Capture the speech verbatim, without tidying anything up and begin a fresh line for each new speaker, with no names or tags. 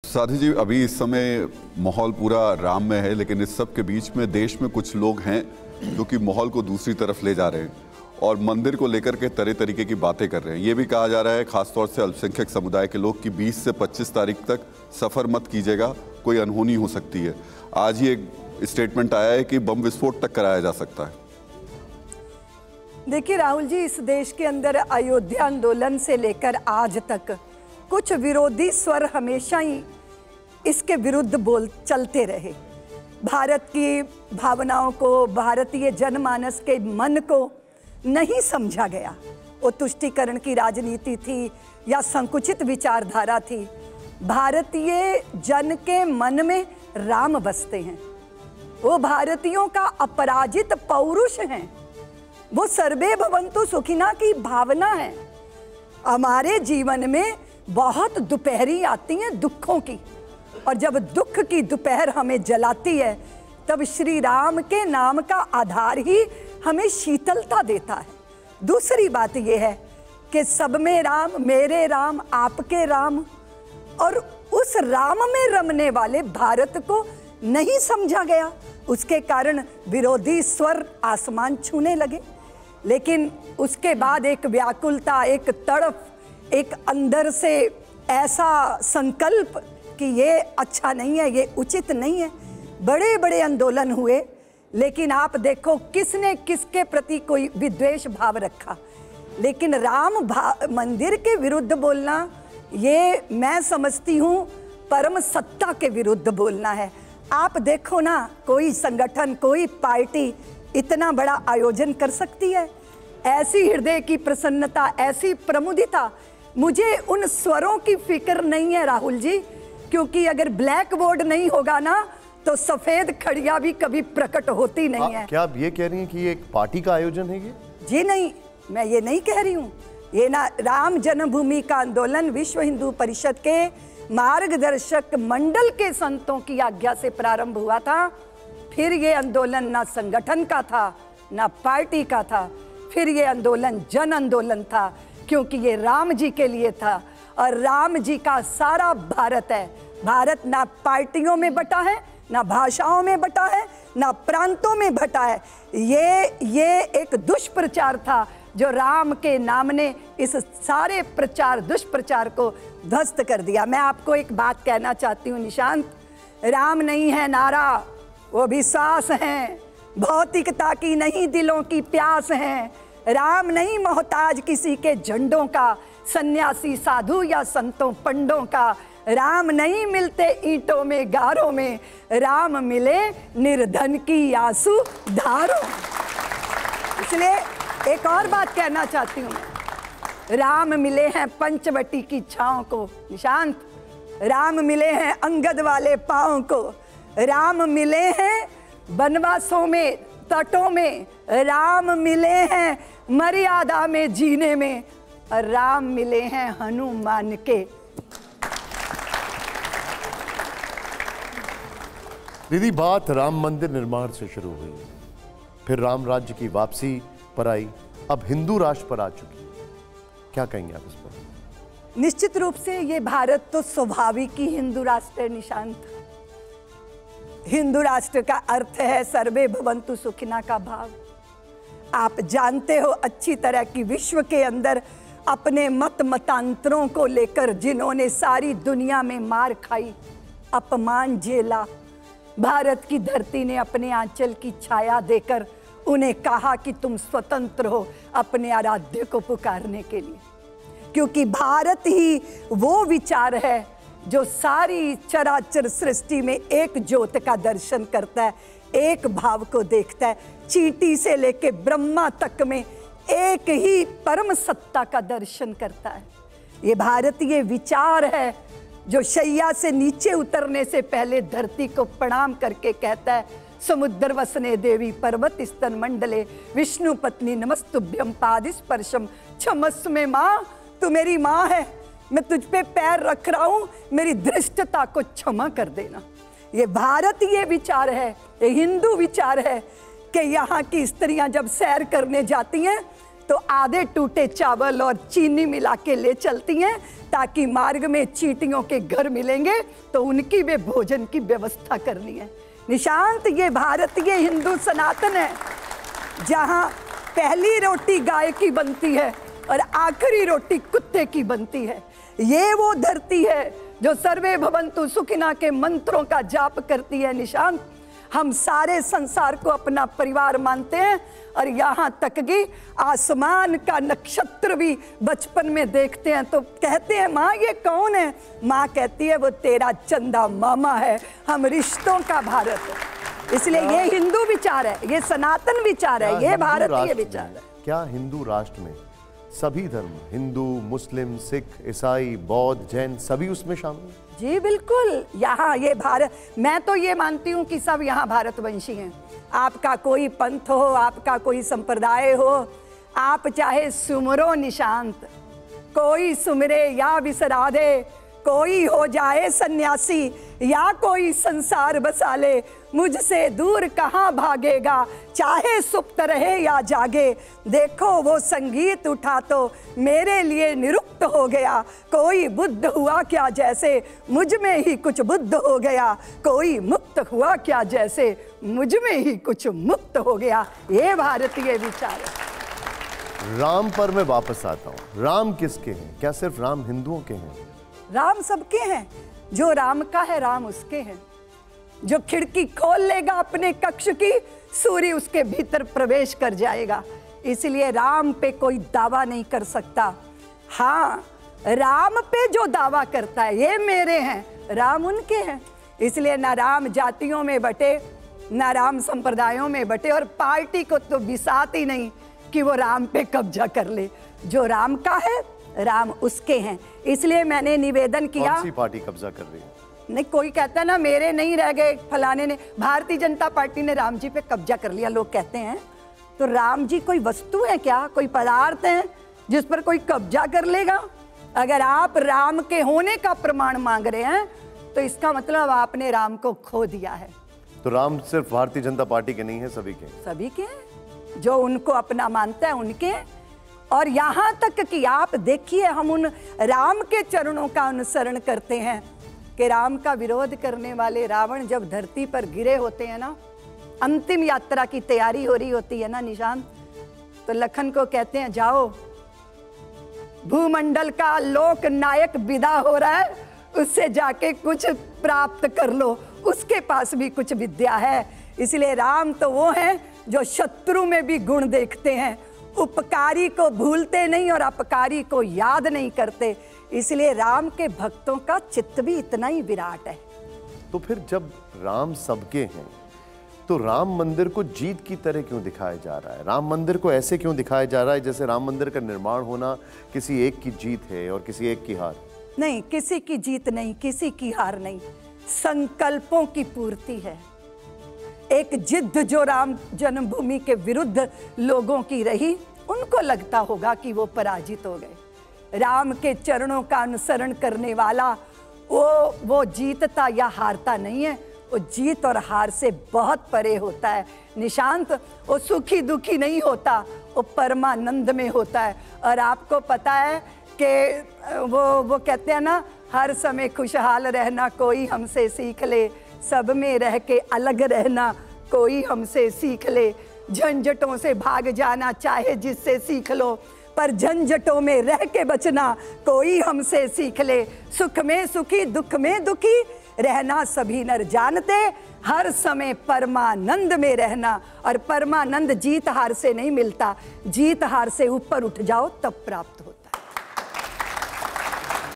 साथी जी, अभी इस समय माहौल पूरा राम में है, लेकिन इस सब के बीच में देश में कुछ लोग हैं जो कि माहौल को दूसरी तरफ ले जा रहे हैं और मंदिर को लेकर के तरह तरीके की बातें कर रहे हैं। ये भी कहा जा रहा है खासतौर से अल्पसंख्यक समुदाय के लोग कि बीस से पच्चीस तारीख तक सफ़र मत कीजिएगा, कोई अनहोनी हो सकती है। आज ही एक स्टेटमेंट आया है कि बम विस्फोट तक कराया जा सकता है।
देखिए राहुल जी, इस देश के अंदर अयोध्या आंदोलन से लेकर आज तक कुछ विरोधी स्वर हमेशा ही इसके विरुद्ध बोल चलते रहे। भारत की भावनाओं को, भारतीय जनमानस के मन को नहीं समझा गया। वो तुष्टीकरण की राजनीति थी या संकुचित विचारधारा थी। भारतीय जन के मन में राम बसते हैं। वो भारतीयों का अपराजित पौरुष हैं। वो सर्वे भवन्तु सुखिना की भावना है। हमारे जीवन में बहुत दोपहरी आती हैं दुखों की, और जब दुख की दोपहर हमें जलाती है तब श्री राम के नाम का आधार ही हमें शीतलता देता है। दूसरी बात यह है कि सब में राम, मेरे राम, आपके राम, और उस राम में रमने वाले भारत को नहीं समझा गया। उसके कारण विरोधी स्वर आसमान छूने लगे। लेकिन उसके बाद एक व्याकुलता, एक तड़प, एक अंदर से ऐसा संकल्प कि ये अच्छा नहीं है, ये उचित नहीं है। बड़े बड़े आंदोलन हुए, लेकिन आप देखो किसने किसके प्रति कोई विद्वेष भाव रखा। लेकिन राम मंदिर के विरुद्ध बोलना, ये मैं समझती हूँ परम सत्ता के विरुद्ध बोलना है। आप देखो ना, कोई संगठन, कोई पार्टी इतना बड़ा आयोजन कर सकती है? ऐसी हृदय की प्रसन्नता, ऐसी प्रमुदिता। मुझे उन स्वरों की फिक्र नहीं है राहुल जी, क्योंकि अगर ब्लैक बोर्ड नहीं होगा ना तो सफेद खड़िया भी कभी प्रकट होती नहीं है।
क्या आप ये कह रही हैं कि ये एक पार्टी का आयोजन है? ये
जी नहीं, मैं ये नहीं कह रही हूँ। ये ना राम जन्मभूमि का आंदोलन विश्व हिंदू परिषद के मार्गदर्शक मंडल के संतों की आज्ञा से प्रारंभ हुआ था। फिर ये आंदोलन ना संगठन का था, ना पार्टी का था। फिर ये आंदोलन जन आंदोलन था, क्योंकि ये राम जी के लिए था। और राम जी का सारा भारत है। भारत ना पार्टियों में बटा है, ना भाषाओं में बटा है, ना प्रांतों में बटा है। ये ये एक दुष्प्रचार था जो राम के नाम ने इस सारे प्रचार, दुष्प्रचार को ध्वस्त कर दिया। मैं आपको एक बात कहना चाहती हूँ निशांत, राम नहीं है नारा, वो विश्वास हैं। भौतिकता की नहीं, दिलों की प्यास है। राम नहीं मोहताज किसी के झंडों का, सन्यासी साधु या संतों पंडों का। राम नहीं मिलते ईंटों में, गारों में। राम मिले निर्धन की आंसू धारों। इसलिए एक और बात कहना चाहती हूँ, राम मिले हैं पंचवटी की छाँव को निशांत। राम मिले हैं अंगद वाले पाँव को। राम मिले हैं वनवासों में, तटों में। राम मिले हैं मर्यादा में जीने में। और राम मिले हैं हनुमान के।
दीदी, बात राम मंदिर निर्माण से शुरू हुई, फिर राम राज्य की वापसी पर आई, अब हिंदू राष्ट्र पर आ चुकी। क्या कहेंगे आप इस पर?
निश्चित रूप से ये भारत तो स्वाभाविक ही हिंदू राष्ट्र है निशांत। हिंदू राष्ट्र का अर्थ है सर्वे भवन्तु सुखिना का भाव। आप जानते हो अच्छी तरह कि विश्व के अंदर अपने मत मतांतरों को लेकर जिन्होंने सारी दुनिया में मार खाई, अपमान झेला, भारत की धरती ने अपने आंचल की छाया देकर उन्हें कहा कि तुम स्वतंत्र हो अपने आराध्य को पुकारने के लिए। क्योंकि भारत ही वो विचार है जो सारी चराचर सृष्टि में एक ज्योत का दर्शन करता है, एक भाव को देखता है। चींटी से लेके ब्रह्मा तक में एक ही परम सत्ता का दर्शन करता है। ये भारतीय विचार है जो शैया से नीचे उतरने से पहले धरती को प्रणाम करके कहता है, समुद्र वसने देवी पर्वत स्तन मंडले विष्णु पत्नी नमस्तुभ्यम पादिस्पर्शम क्षमस्व में। माँ, तू मेरी माँ है, मैं तुझ पे पैर रख रहा हूँ, मेरी धृष्टता को क्षमा कर देना। ये भारतीय विचार है, ये हिंदू विचार है कि यहाँ की स्त्रियाँ जब सैर करने जाती हैं तो आधे टूटे चावल और चीनी मिला के ले चलती हैं, ताकि मार्ग में चींटियों के घर मिलेंगे तो उनकी भी भोजन की व्यवस्था करनी है। निशांत, ये भारतीय हिंदू सनातन है, जहाँ पहली रोटी गाय की बनती है और आखिरी रोटी कुत्ते की बनती है। ये वो धरती है जो सर्वे भवन्तु सुखिना के मंत्रों का जाप करती है। निशांत, हम सारे संसार को अपना परिवार मानते हैं, और यहाँ तक कि आसमान का नक्षत्र भी बचपन में देखते हैं तो कहते हैं माँ ये कौन है? माँ कहती है वो तेरा चंदा मामा है, हम रिश्तों का भारत है। इसलिए ये हिंदू विचार है, ये सनातन विचार है, ये भारतीय विचार है।
क्या हिंदू राष्ट्र में सभी धर्म, हिंदू, मुस्लिम, सिख, ईसाई, बौद्ध, जैन, सभी उसमें शामिल हैं?
जी बिल्कुल। यहाँ ये भारत, मैं तो ये मानती हूँ कि सब यहाँ भारतवंशी हैं। आपका कोई पंथ हो, आपका कोई संप्रदाय हो, आप चाहे सुमरो निशांत, कोई सुमरे या विसरा दे, कोई हो जाए सन्यासी या कोई संसार बसा ले, मुझसे दूर कहाँ भागेगा, चाहे सुप्त रहे या जागे। देखो वो संगीत उठा तो मेरे लिए निरुक्त हो गया, कोई बुद्ध हुआ क्या जैसे मुझ में ही कुछ बुद्ध हो गया, कोई मुक्त हुआ क्या जैसे मुझ में ही कुछ मुक्त हो गया। ये भारतीय विचार है।
राम पर मैं वापस आता हूँ। राम किसके हैं? क्या सिर्फ राम हिंदुओं के हैं?
राम सबके हैं। जो राम का है राम उसके हैं। जो खिड़की खोल लेगा अपने कक्ष की, सूर्य उसके भीतर प्रवेश कर जाएगा। इसलिए राम पे कोई दावा नहीं कर सकता। हाँ, राम पे जो दावा करता है ये मेरे हैं, राम उनके हैं। इसलिए ना राम जातियों में बटे, ना राम संप्रदायों में बटे, और पार्टी को तो बिसात ही नहीं कि वो राम पे कब्जा कर ले। जो राम का है राम उसके हैं। इसलिए मैंने निवेदन किया।
कौन सी पार्टी कब्जा कर रही है?
नहीं, कोई कहता ना मेरे नहीं रह गए, फलाने ने, भारतीय जनता पार्टी ने राम जी पे कब्जा कर लिया, लोग कहते हैं। तो राम जी कोई वस्तु है क्या? कोई पदार्थ है जिस पर कोई कब्जा कर लेगा? अगर आप राम के होने का प्रमाण मांग रहे हैं तो इसका मतलब आपने राम को खो दिया है।
तो राम सिर्फ भारतीय जनता पार्टी के नहीं है, सभी के?
सभी के हैं। जो उनको अपना मानता है उनके हैं। और यहाँ तक कि आप देखिए, हम उन राम के चरणों का अनुसरण करते हैं कि राम का विरोध करने वाले रावण जब धरती पर गिरे होते हैं ना, अंतिम यात्रा की तैयारी हो रही होती है ना निशांत, तो लखन को कहते हैं जाओ, भूमंडल का लोक नायक विदा हो रहा है, उससे जाके कुछ प्राप्त कर लो, उसके पास भी कुछ विद्या है। इसलिए राम तो वो हैं जो शत्रु में भी गुण देखते हैं, उपकारी को भूलते नहीं और अपकारी को याद नहीं करते। इसलिए राम के भक्तों का चित्त भी इतना ही विराट है।
तो फिर जब राम सबके हैं तो राम मंदिर को जीत की तरह क्यों दिखाया जा रहा है? राम मंदिर को ऐसे क्यों दिखाया जा रहा है जैसे राम मंदिर का निर्माण होना किसी एक की जीत है और किसी एक की हार?
नहीं, किसी की जीत नहीं, किसी की हार नहीं, संकल्पों की पूर्ति है। एक जिद्द जो राम जन्मभूमि के विरुद्ध लोगों की रही, उनको लगता होगा कि वो पराजित हो गए। राम के चरणों का अनुसरण करने वाला वो वो जीतता या हारता नहीं है, वो जीत और हार से बहुत परे होता है। निशांत, वो सुखी दुखी नहीं होता, वो परमानंद में होता है। और आपको पता है कि वो वो कहते हैं ना, हर समय खुशहाल रहना कोई हमसे सीख ले, सब में रह के अलग रहना कोई हमसे सीख ले, झंझटों से भाग जाना चाहे जिससे सीख लो, पर झंझटों में रह के बचना कोई हमसे सीख ले। सुख में सुखी दुख में दुखी रहना सभी नर जानते, हर समय परमानंद में रहना। और परमानंद जीत हार से नहीं मिलता, जीत हार से ऊपर उठ जाओ तब प्राप्त होता।